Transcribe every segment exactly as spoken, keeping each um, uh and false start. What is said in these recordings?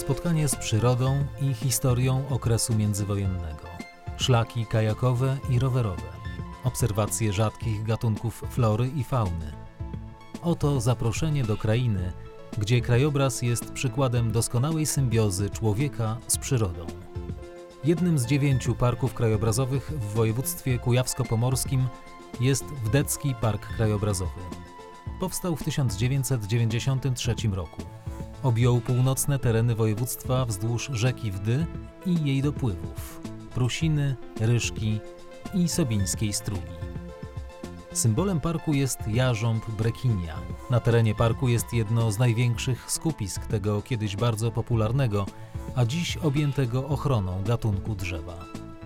spotkanie z przyrodą i historią okresu międzywojennego. Szlaki kajakowe i rowerowe. Obserwacje rzadkich gatunków flory i fauny. Oto zaproszenie do krainy, gdzie krajobraz jest przykładem doskonałej symbiozy człowieka z przyrodą. Jednym z dziewięciu parków krajobrazowych w województwie kujawsko-pomorskim jest Wdecki Park Krajobrazowy. Powstał w tysiąc dziewięćset dziewięćdziesiątym trzecim roku. Objął północne tereny województwa wzdłuż rzeki Wdy i jej dopływów – Prusiny, Ryszki i Sobińskiej Strugi. Symbolem parku jest jarząb Brekinia. Na terenie parku jest jedno z największych skupisk tego kiedyś bardzo popularnego, a dziś objętego ochroną gatunku drzewa.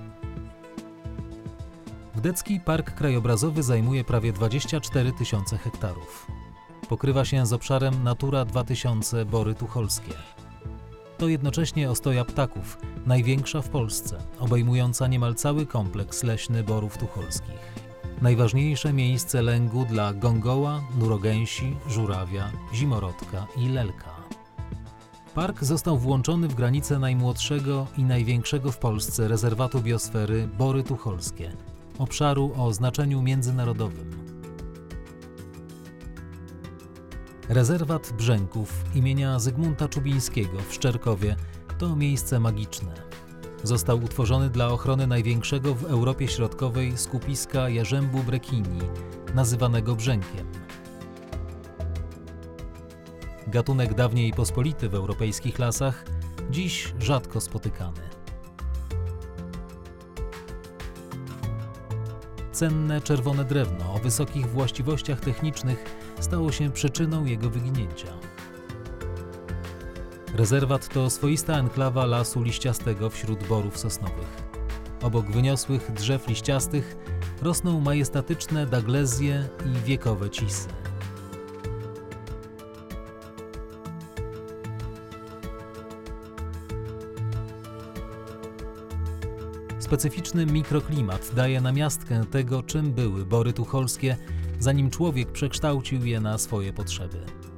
Wdecki Park Krajobrazowy zajmuje prawie dwadzieścia cztery tysiące hektarów. Pokrywa się z obszarem Natura dwa tysiące Bory Tucholskie. To jednocześnie ostoja ptaków, największa w Polsce, obejmująca niemal cały kompleks leśny borów tucholskich. Najważniejsze miejsce lęgu dla gongoła, nurogęsi, żurawia, zimorodka i lelka. Park został włączony w granice najmłodszego i największego w Polsce rezerwatu biosfery Bory Tucholskie, obszaru o znaczeniu międzynarodowym. Rezerwat Brzęków imienia Zygmunta Czubińskiego w Szczerkowie to miejsce magiczne. Został utworzony dla ochrony największego w Europie Środkowej skupiska jarzębu Brekinii, nazywanego brzękiem. Gatunek dawniej pospolity w europejskich lasach, dziś rzadko spotykany. Cenne czerwone drewno o wysokich właściwościach technicznych stało się przyczyną jego wyginięcia. Rezerwat to swoista enklawa lasu liściastego wśród borów sosnowych. Obok wyniosłych drzew liściastych rosną majestatyczne daglezje i wiekowe cisy. Specyficzny mikroklimat daje namiastkę tego, czym były bory tucholskie, zanim człowiek przekształcił je na swoje potrzeby.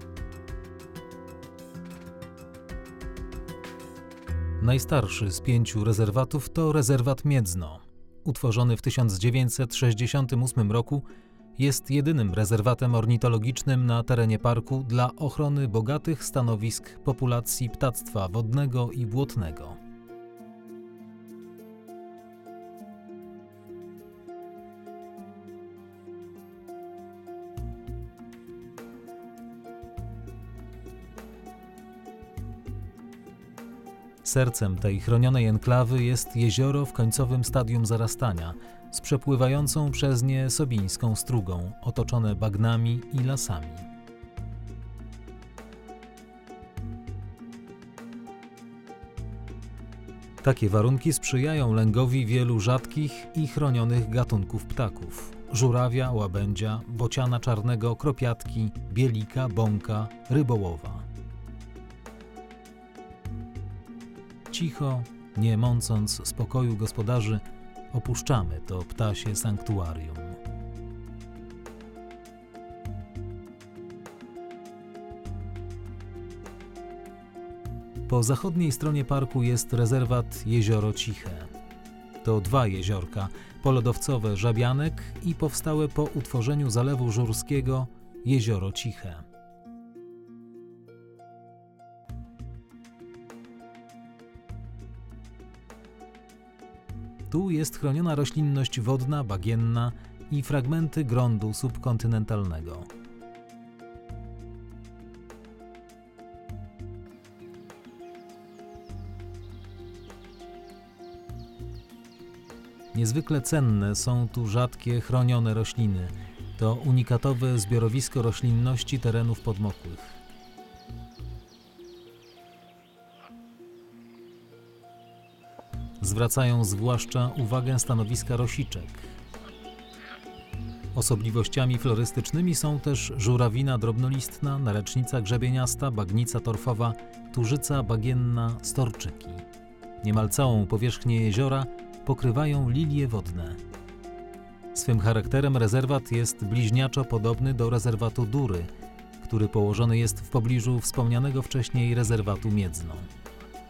Najstarszy z pięciu rezerwatów to rezerwat Miedzno. Utworzony w tysiąc dziewięćset sześćdziesiątym ósmym roku, jest jedynym rezerwatem ornitologicznym na terenie parku dla ochrony bogatych stanowisk populacji ptactwa wodnego i błotnego. Sercem tej chronionej enklawy jest jezioro w końcowym stadium zarastania, z przepływającą przez nie Sobińską Strugą, otoczone bagnami i lasami. Takie warunki sprzyjają lęgowi wielu rzadkich i chronionych gatunków ptaków: żurawia, łabędzia, bociana czarnego, kropiatki, bielika, bąka, rybołowa. Cicho, nie mącąc spokoju gospodarzy, opuszczamy to ptasie sanktuarium. Po zachodniej stronie parku jest rezerwat Jezioro Ciche. To dwa jeziorka, polodowcowe Żabianek i powstałe po utworzeniu Zalewu Żurskiego Jezioro Ciche. Tu jest chroniona roślinność wodna, bagienna i fragmenty gruntu subkontynentalnego. Niezwykle cenne są tu rzadkie, chronione rośliny. To unikatowe zbiorowisko roślinności terenów podmokłych. Zwracają zwłaszcza uwagę stanowiska rosiczek. Osobliwościami florystycznymi są też żurawina drobnolistna, narecznica grzebieniasta, bagnica torfowa, tużyca bagienna, storczyki. Niemal całą powierzchnię jeziora pokrywają lilie wodne. Swym charakterem rezerwat jest bliźniaczo podobny do rezerwatu Dury, który położony jest w pobliżu wspomnianego wcześniej rezerwatu Miedzno.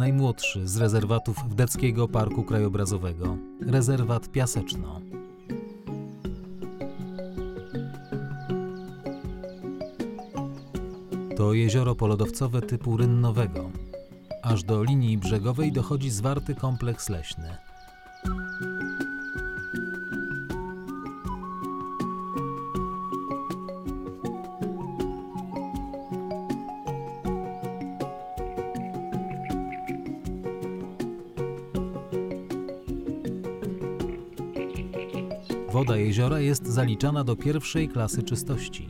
najmłodszy z rezerwatów Wdeckiego Parku Krajobrazowego, rezerwat Piaseczno. To jezioro polodowcowe typu rynnowego. Aż do linii brzegowej dochodzi zwarty kompleks leśny. Woda jeziora jest zaliczana do pierwszej klasy czystości.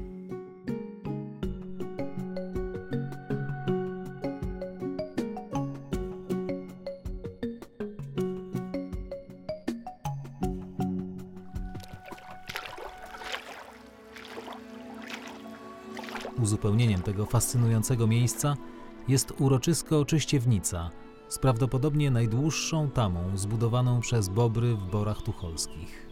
Uzupełnieniem tego fascynującego miejsca jest uroczysko Czyściewnica, z prawdopodobnie najdłuższą tamą zbudowaną przez Bobry w Borach Tucholskich.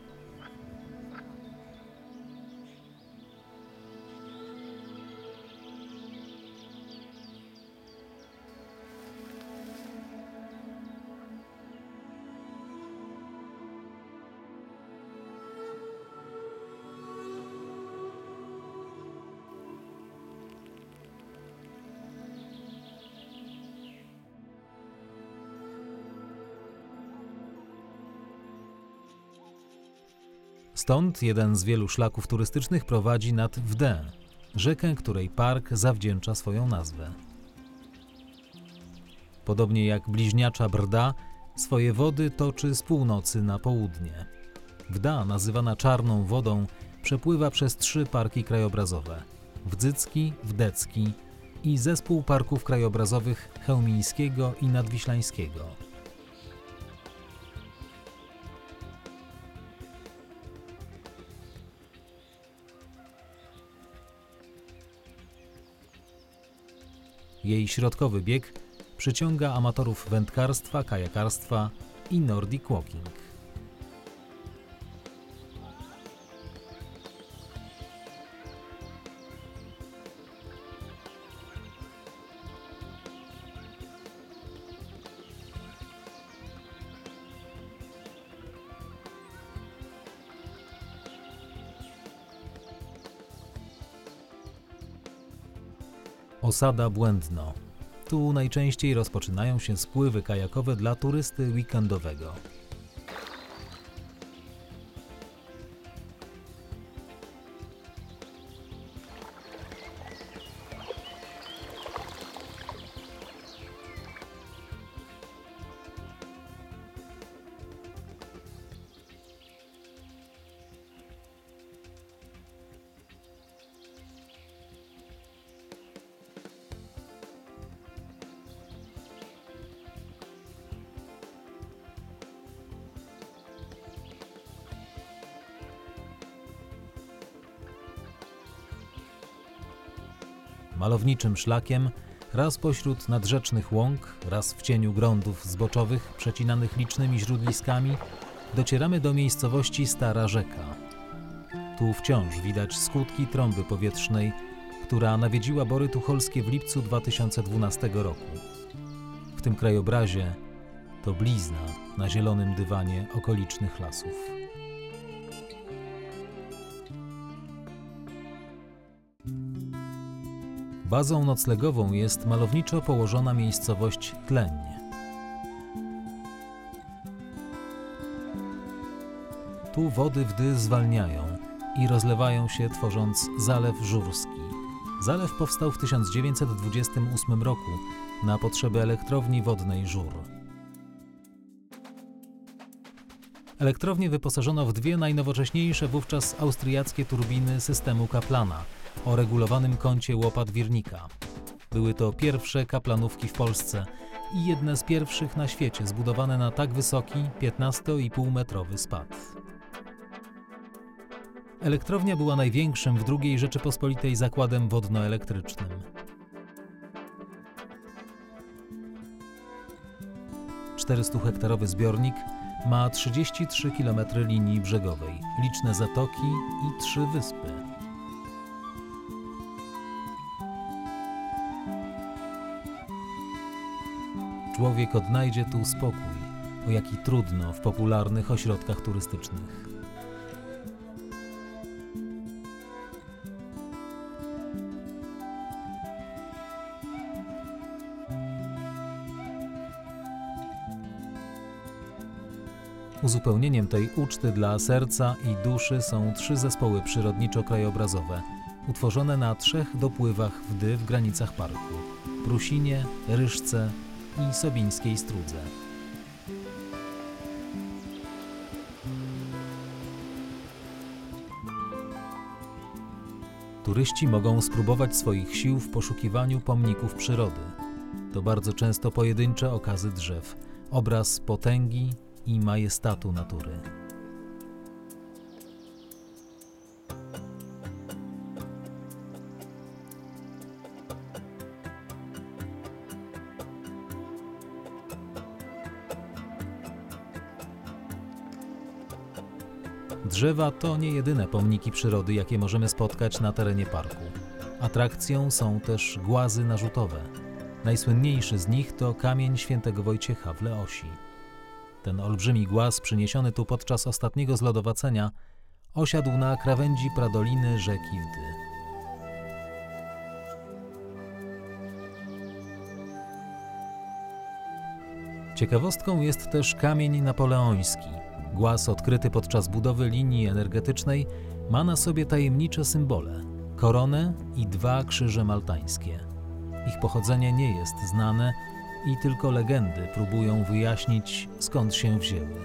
Stąd jeden z wielu szlaków turystycznych prowadzi nad Wdę, rzekę, której park zawdzięcza swoją nazwę. Podobnie jak bliźniacza Brda, swoje wody toczy z północy na południe. Wda, nazywana Czarną Wodą, przepływa przez trzy parki krajobrazowe – Wdzycki, Wdecki i Zespół Parków Krajobrazowych Chełmińskiego i Nadwiślańskiego. Jej środkowy bieg przyciąga amatorów wędkarstwa, kajakarstwa i Nordic Walking. Osada Błędno. Tu najczęściej rozpoczynają się spływy kajakowe dla turysty weekendowego. Malowniczym szlakiem, raz pośród nadrzecznych łąk, raz w cieniu grądów zboczowych przecinanych licznymi źródliskami, docieramy do miejscowości Stara Rzeka. Tu wciąż widać skutki trąby powietrznej, która nawiedziła Bory Tucholskie w lipcu dwa tysiące dwunastego roku. W tym krajobrazie to blizna na zielonym dywanie okolicznych lasów. Bazą noclegową jest malowniczo położona miejscowość Tleń. Tu wody Wdy zwalniają i rozlewają się, tworząc Zalew Żurski. Zalew powstał w tysiąc dziewięćset dwudziestym ósmym roku na potrzeby elektrowni wodnej Żur. Elektrownię wyposażono w dwie najnowocześniejsze wówczas austriackie turbiny systemu Kaplana o regulowanym kącie łopat-wirnika. Były to pierwsze kaplanówki w Polsce i jedne z pierwszych na świecie zbudowane na tak wysoki, piętnastometrowy spad. Elektrownia była największym w drugiej Rzeczypospolitej zakładem wodnoelektrycznym. czterystuhektarowy zbiornik ma trzydzieści trzy kilometry linii brzegowej, liczne zatoki i trzy wyspy. człowiek odnajdzie tu spokój, o jaki trudno w popularnych ośrodkach turystycznych. Uzupełnieniem tej uczty dla serca i duszy są trzy zespoły przyrodniczo-krajobrazowe, utworzone na trzech dopływach wdy w granicach parku: Prusinie, Ryżce i Sobińskiej Strudze. Turyści mogą spróbować swoich sił w poszukiwaniu pomników przyrody. To bardzo często pojedyncze okazy drzew, obraz potęgi i majestatu natury. Drzewa to nie jedyne pomniki przyrody, jakie możemy spotkać na terenie parku. Atrakcją są też głazy narzutowe. Najsłynniejszy z nich to kamień świętego Wojciecha w Leosi. Ten olbrzymi głaz, przyniesiony tu podczas ostatniego zlodowacenia, osiadł na krawędzi pradoliny rzeki Wdy. Ciekawostką jest też kamień napoleoński. Głaz odkryty podczas budowy linii energetycznej ma na sobie tajemnicze symbole: koronę i dwa krzyże maltańskie. Ich pochodzenie nie jest znane i tylko legendy próbują wyjaśnić, skąd się wzięły.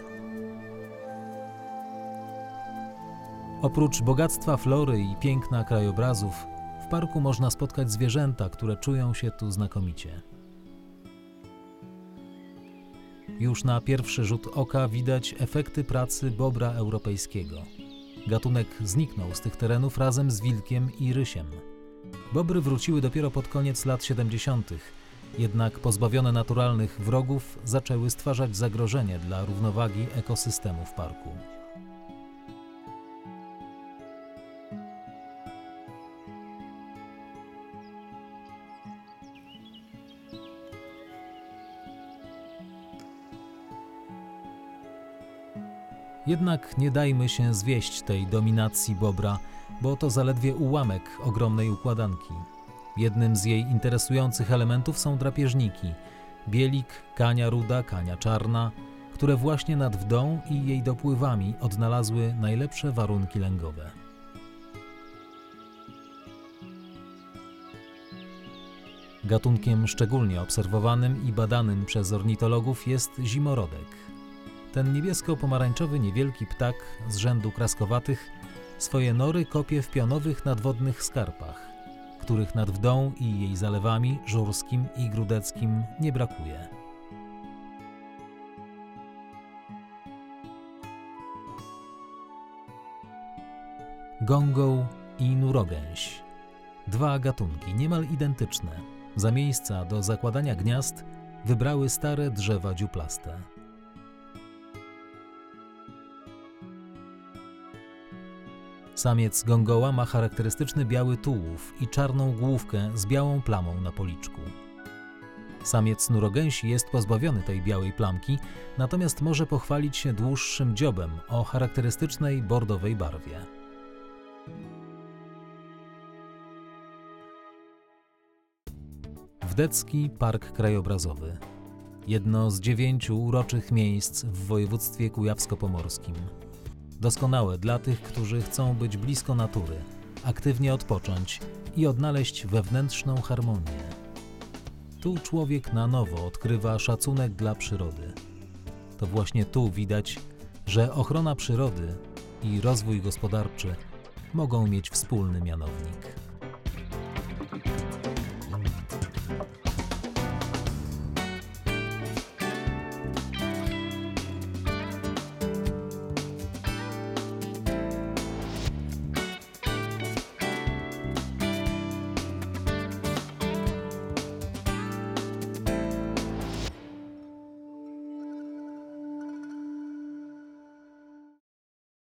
Oprócz bogactwa flory i piękna krajobrazów, w parku można spotkać zwierzęta, które czują się tu znakomicie. Już na pierwszy rzut oka widać efekty pracy bobra europejskiego. Gatunek zniknął z tych terenów razem z wilkiem i rysiem. Bobry wróciły dopiero pod koniec lat siedemdziesiątych, jednak pozbawione naturalnych wrogów zaczęły stwarzać zagrożenie dla równowagi ekosystemu w parku. Jednak nie dajmy się zwieść tej dominacji bobra, bo to zaledwie ułamek ogromnej układanki. Jednym z jej interesujących elementów są drapieżniki: bielik, kania ruda, kania czarna, które właśnie nad Wdą i jej dopływami odnalazły najlepsze warunki lęgowe. Gatunkiem szczególnie obserwowanym i badanym przez ornitologów jest zimorodek. Ten niebiesko-pomarańczowy niewielki ptak z rzędu kraskowatych swoje nory kopie w pionowych nadwodnych skarpach, których nad Wdą i jej zalewami Żurskim i Grudeckim nie brakuje. Gągoł i nurogęś. Dwa gatunki niemal identyczne. Za miejsca do zakładania gniazd wybrały stare drzewa dziuplaste. Samiec gągoła ma charakterystyczny biały tułów i czarną główkę z białą plamą na policzku. Samiec nurogęsi jest pozbawiony tej białej plamki, natomiast może pochwalić się dłuższym dziobem o charakterystycznej bordowej barwie. Wdecki Park Krajobrazowy. Jedno z dziewięciu uroczych miejsc w województwie kujawsko-pomorskim. Doskonałe dla tych, którzy chcą być blisko natury, aktywnie odpocząć i odnaleźć wewnętrzną harmonię. Tu człowiek na nowo odkrywa szacunek dla przyrody. To właśnie tu widać, że ochrona przyrody i rozwój gospodarczy mogą mieć wspólny mianownik.